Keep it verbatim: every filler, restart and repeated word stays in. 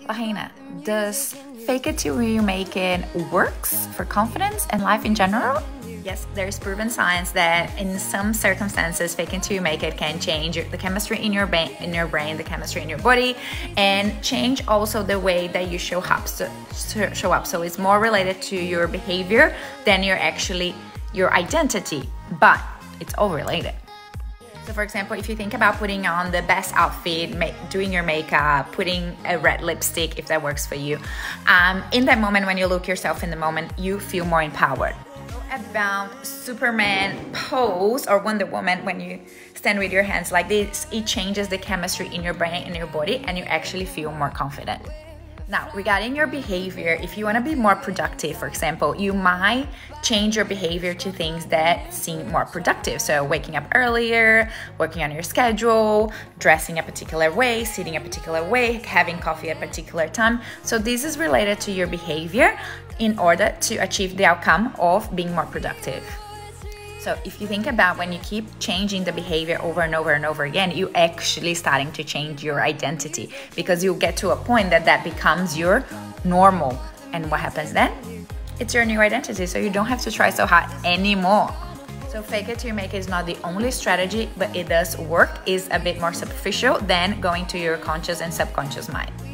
Lahaina, does fake it till you make it works for confidence and life in general? Yes, there's proven science that in some circumstances, fake it till you make it can change the chemistry in your brain, in your brain, the chemistry in your body, and change also the way that you show up. So, show up. So it's more related to your behavior than your actually your identity, but it's all related. So for example, if you think about putting on the best outfit, make, doing your makeup, putting a red lipstick, if that works for you, um, in that moment when you look yourself in the moment, you feel more empowered. About Superman pose or Wonder Woman, when you stand with your hands like this, it changes the chemistry in your brain and your body, and you actually feel more confident. Now, regarding your behavior, if you want to be more productive, for example, you might change your behavior to things that seem more productive. So waking up earlier, working on your schedule, dressing a particular way, sitting a particular way, having coffee at a particular time. So this is related to your behavior in order to achieve the outcome of being more productive. So if you think about when you keep changing the behavior over and over and over again, you actually starting to change your identity, because you get to a point that that becomes your normal. And what happens then? It's your new identity, so you don't have to try so hard anymore. So fake it till you make it is not the only strategy, but it does work. It's a bit more superficial than going to your conscious and subconscious mind.